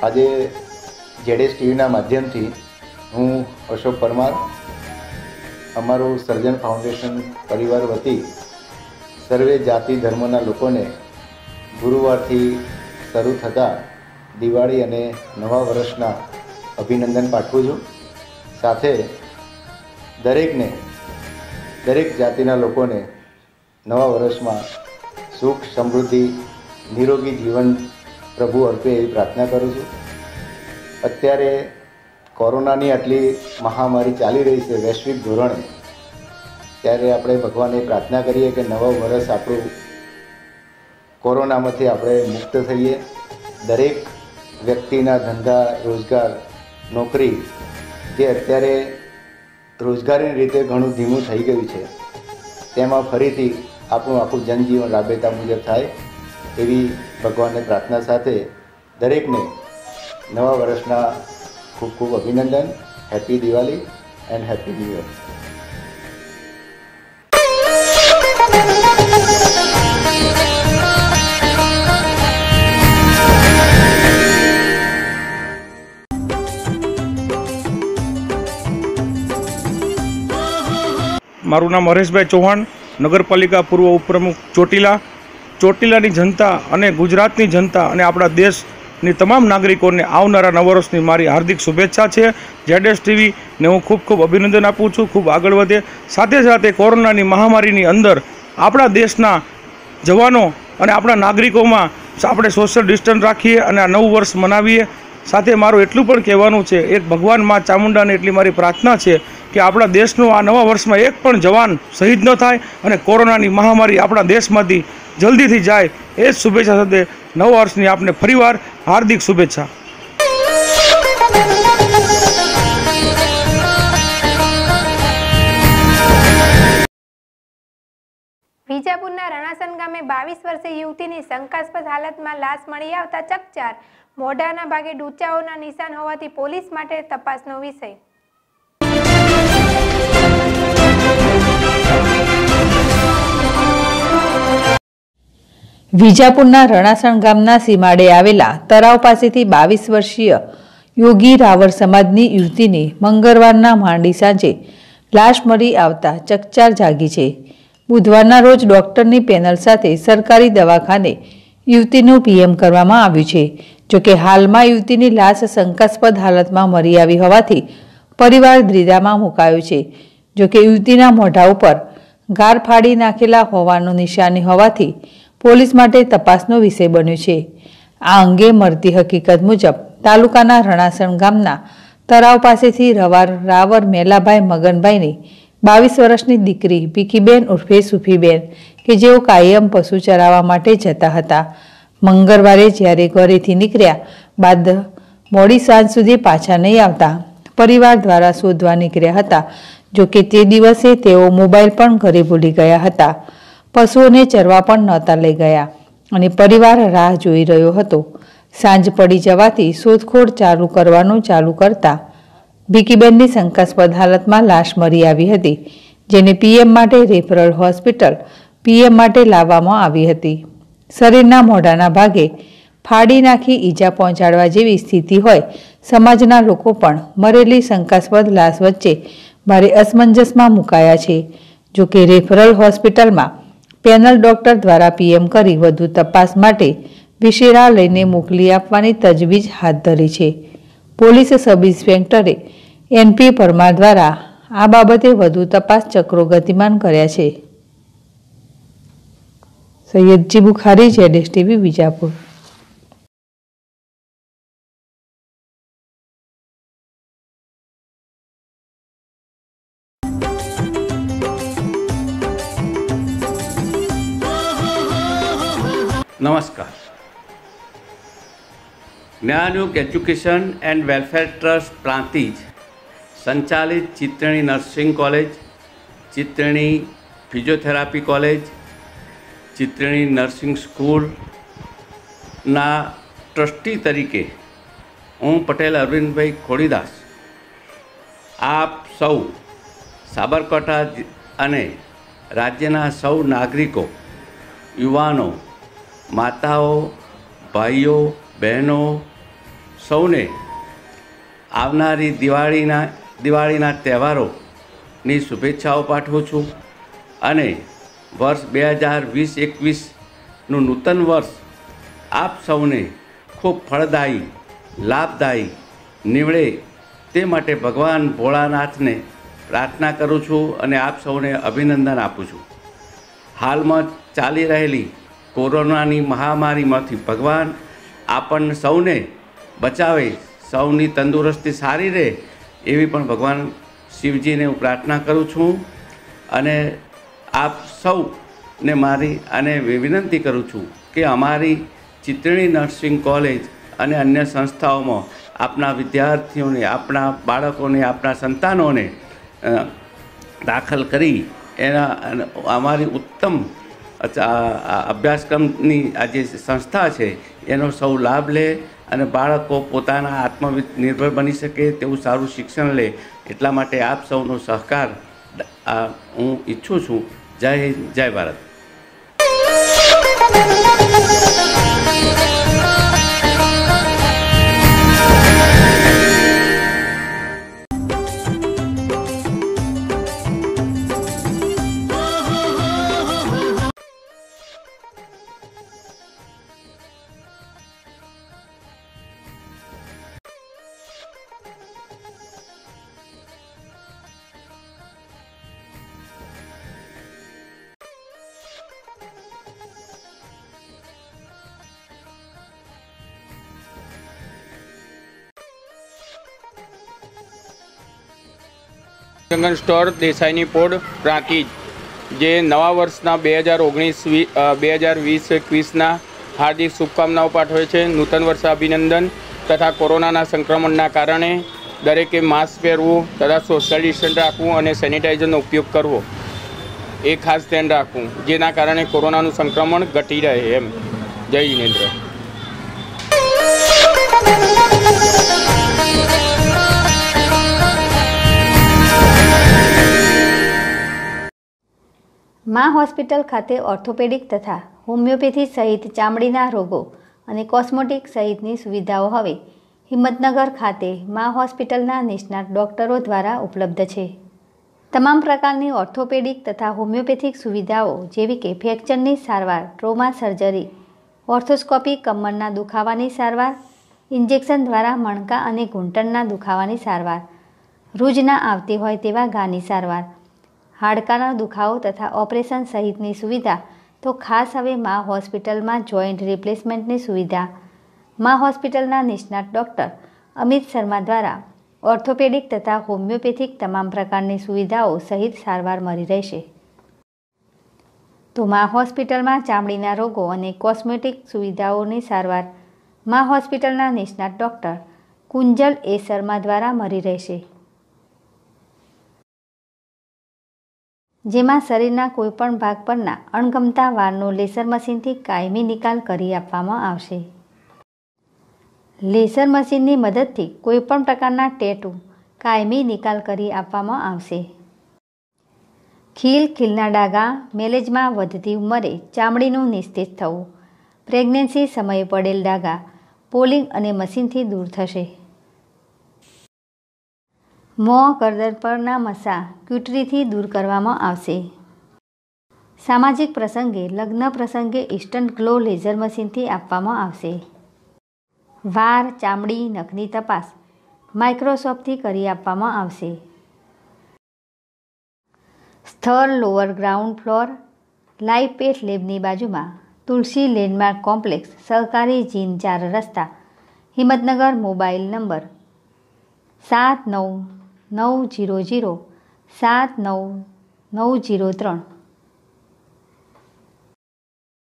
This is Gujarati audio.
આજે જેડેશ ટીવીના માધ્યમથી હું અશોક પરમાર અમારું સર્જન ફાઉન્ડેશન પરિવાર વતી સર્વે જાતિ ધર્મના લોકોને ગુરુવારથી શરૂ થતા દિવાળી અને નવા વર્ષના અભિનંદન પાઠવું છું। સાથે દરેકને દરેક જાતિના લોકોને નવા વર્ષમાં સુખ સમૃદ્ધિ નિરોગી જીવન પ્રભુ અર્પે એવી પ્રાર્થના કરું છું। અત્યારે કોરોનાની આટલી મહામારી ચાલી રહી છે વૈશ્વિક ધોરણે, ત્યારે આપણે ભગવાનને પ્રાર્થના કરીએ કે નવા વર્ષ આપણું કોરોનામાંથી આપણે મુક્ત થઈએ। દરેક વ્યક્તિના ધંધા રોજગાર નોકરી જે અત્યારે રોજગારીની રીતે ઘણું ધીમું થઈ ગયું છે, તેમાં ફરીથી આપણું આખું જનજીવન રાબેતા મુજબ થાય એવી ભગવાનને પ્રાર્થના સાથે દરેકને નવા વર્ષના ખૂબ ખૂબ અભિનંદન। Happy Diwali and happy new year. મારું નામ હરેશભાઈ ચૌહાણ, નગરપાલિકા પૂર્વ ઉપપ્રમુખ ચોટીલા। ચોટીલાની જનતા અને ગુજરાતની જનતા અને આપણા દેશની તમામ નાગરિકોને આવનારા નવા વર્ષની મારી હાર્દિક શુભેચ્છા છે। જેડેશ ટીવીને હું ખૂબ ખૂબ અભિનંદન આપું છું, ખૂબ આગળ વધે। સાથે સાથે કોરોનાની મહામારીની અંદર આપણા દેશના જવાનો અને આપણા નાગરિકોમાં આપણે સોશિયલ ડિસ્ટન્સ રાખીએ અને આ નવું વર્ષ મનાવીએ। સાથે મારું એટલું પણ કહેવાનું છે, એક ભગવાન મા ચામુંડાને એટલી મારી પ્રાર્થના છે કે આપણા દેશનું આ નવા વર્ષમાં એક પણ જવાન શહીદ ન થાય અને કોરોનાની મહામારી આપણા દેશમાંથી જલ્દીથી જાય, એ જ શુભેચ્છા સાથે નવા વર્ષની આપને ફરીવાર હાર્દિક શુભેચ્છા। વિજાપુરના રણાસણ ગામે 22 વર્ષીય યુવતીની શંકાસ્પદ હાલતમાં લાશ મળી આવતા ચકચાર। મોઢાના ભાગે ડૂચાઓના નિશાન હોવાથી પોલીસ માટે તપાસનો વિષય। વિજાપુરના રણાસણ ગામના સીમાડે આવેલા તળાવ પાસેથી 22 વર્ષીય યોગી રાવર સમાજની યુવતીની મંગળવારના માંડી સાંજે લાશ મળી આવતા ચકચાર જાગી છે। બુધવારના રોજ ડોક્ટરની પેનલ સાથે સરકારી દવાખાને યુવતીનું પીએમ કરવામાં આવ્યું છે। જોકે હાલમાં યુવતીની લાશ શંકાસ્પદ હાલતમાં મળી આવી હોવાથી પરિવાર દ્વિધામાં મુકાયો છે। જોકે યુવતીના મોઢા ઉપર ગાર ફાડી નાખેલા હોવાનું નિશાની હોવાથી પોલીસ માટે તપાસનો વિષય બન્યો છે। આ અંગે મળતી હકીકત મુજબ તાલુકાના રણાસણ ગામના તળાવ પાસેથી રાવર મેલાભાઈ મગનભાઈની 22 વર્ષની દીકરી ભીખીબેન ઉર્ફે સુફીબેન કે જેઓ કાયમ પશુ ચરાવવા માટે જતા હતા, મંગળવારે જ્યારે ઘરેથી નીકળ્યા બાદ મોડી સાંજ સુધી પાછા નહીં આવતા પરિવાર દ્વારા શોધવા નીકળ્યા હતા। જોકે તે દિવસે તેઓ મોબાઈલ પણ ઘરે ભૂલી ગયા હતા, પશુઓને ચરવા પણ નહોતા લઈ ગયા અને પરિવાર રાહ જોઈ રહ્યો હતો। સાંજ પડી જવાથી શોધખોળ કરવાનું ચાલુ કરતા ભીખીબેનની શંકાસ્પદ હાલતમાં લાશ મળી આવી હતી, જેને પીએમ માટે રેફરલ હોસ્પિટલ પીએમ માટે લાવવામાં આવી હતી। શરીરના મોઢાના ભાગે ફાડી નાખી ઈજા પહોંચાડવા જેવી સ્થિતિ હોય સમાજના લોકો પણ મરેલી શંકાસ્પદ લાશ વચ્ચે ભારે અસમંજસમાં મુકાયા છે। જોકે રેફરલ હોસ્પિટલમાં પેનલ ડોક્ટર દ્વારા પીએમ કરી વધુ તપાસ માટે વિશેરા લઈને મોકલી આપવાની તજવીજ હાથ ધરી છે। પોલીસ સબ ઇન્સ્પેક્ટરે એનપી પરમાર દ્વારા આ બાબતે વધુ તપાસ ચક્રો ગતિમાન કર્યા છે। સૈયદજી બુખારી, જેડેશ ટીવી, વિજાપુર। નમસ્કાર। Gnanyug education and welfare trust Prantij સંચાલિત Chitrani nursing college, Chitrani physiotherapy college, Chitrani nursing સ્કૂલના ટ્રસ્ટી તરીકે હું પટેલ અરવિંદભાઈ ખોડીદાસ આપ સૌ સાબરકાંઠા અને રાજ્યના સૌ નાગરિકો, યુવાનો, માતાઓ, ભાઈઓ, બહેનો, સૌને આવનારી દિવાળીના તહેવારોની શુભેચ્છાઓ પાઠવું છું અને વર્ષ 2020-21નું નૂતન વર્ષ આપ સૌને ખૂબ ફળદાયી, લાભદાયી નીવડે તે માટે ભગવાન ભોળાનાથને પ્રાર્થના કરું છું અને આપ સૌને અભિનંદન આપું છું. હાલમાં ચાલી રહેલી કોરોનાની મહામારીમાંથી ભગવાન આપણને સૌને બચાવે, સૌની તંદુરસ્તી સારી રહે એવી પણ ભગવાન શિવજીને હું પ્રાર્થના કરું છું અને આપ સૌને મારી અને વિનંતી કરું છું કે અમારી ચિત્રણી નર્સિંગ કોલેજ અને અન્ય સંસ્થાઓમાં આપણા વિદ્યાર્થીઓને, આપણા બાળકોને, આપણા સંતાનોને દાખલ કરી એના અમારી ઉત્તમ અભ્યાસક્રમની આ જે સંસ્થા છે એનો સૌ લાભ લે અને બાળકો પોતાના આત્મનિર્ભર બની શકે તેવું સારું શિક્ષણ લે એટલા માટે આપ સૌનો સહકાર હું ઈચ્છું છું. જય હિન્દ, જય ભારત. જંગલ સ્ટોર દેસાઈની પોડ પ્રાંતિજ જે નવા વર્ષના 2020-21ના હાર્દિક શુભકામનાઓ પાઠવે છે. નૂતન વર્ષ અભિનંદન તથા કોરોનાના સંક્રમણના કારણે દરેકે માસ્ક પહેરવું તથા સોશિયલ ડિસ્ટન્સ રાખવું અને સેનિટાઈઝરનો ઉપયોગ કરવો એ ખાસ ધ્યાન રાખવું, જેના કારણે કોરોનાનું સંક્રમણ ઘટી રહે એમ. જય જિનેન્દ્ર. મા હોસ્પિટલ ખાતે ઓર્થોપેડિક તથા હોમિયોપેથી સહિત ચામડીના રોગો અને કોસ્મેટિક સહિતની સુવિધાઓ હવે હિંમતનગર ખાતે મા હોસ્પિટલના નિષ્ણાત ડૉક્ટરો દ્વારા ઉપલબ્ધ છે. તમામ પ્રકારની ઓર્થોપેડિક તથા હોમિયોપેથિક સુવિધાઓ જેવી કે ફ્રેક્ચરની સારવાર, ટ્રોમા સર્જરી, ઓર્થોસ્કોપી, કમરના દુખાવાની સારવાર, ઇન્જેક્શન દ્વારા મણકા અને ઘૂંટણના દુખાવાની સારવાર, રૂજ ના આવતી હોય તેવા ઘાની સારવાર, હાડકાના દુખાવો તથા ઓપરેશન સહિતની સુવિધા તો ખાસ હવે મા હોસ્પિટલમાં જોઈન્ટ રિપ્લેસમેન્ટની સુવિધા મા હોસ્પિટલના નિષ્ણાત ડૉક્ટર અમિત શર્મા દ્વારા ઓર્થોપેડિક તથા હોમિયોપેથિક તમામ પ્રકારની સુવિધાઓ સહિત સારવાર મળી રહેશે. તો મા હોસ્પિટલમાં ચામડીના રોગો અને કોસ્મેટિક સુવિધાઓની સારવાર મા હોસ્પિટલના નિષ્ણાત ડૉક્ટર કુંજલ એ શર્મા દ્વારા મળી રહેશે, જેમાં શરીરના કોઈપણ ભાગ પરના અણગમતા વાળનો લેસર મશીનથી કાયમી નિકાલ કરી આપવામાં આવશે. લેસર મશીનની મદદથી કોઈપણ પ્રકારના ટેટુ કાયમી નિકાલ કરી આપવામાં આવશે. ખીલના ડાઘા, મેલેજમાં વધતી ઉંમરે ચામડીનું નિસ્તેજ થવું, પ્રેગ્નન્સી સમયે પડેલ ડાઘા પોલિંગ અને મશીનથી દૂર થશે. મોં, ગરદન પરના મસા ક્યુટરીથી દૂર કરવામાં આવશે. સામાજિક પ્રસંગે, લગ્ન પ્રસંગે ઇન્સ્ટન્ટ ગ્લો લેઝર મશીનથી આપવામાં આવશે. વાળ, ચામડી, નખની તપાસ માઇક્રોસ્કોપથી કરી આપવામાં આવશે. સ્થળ lower ground floor, live path લેબની બાજુમાં તુલસી લેન્ડમાર્ક કોમ્પ્લેક્સ, સહકારી જીન 4 રસ્તા, હિંમતનગર. Mobile number 7990079903.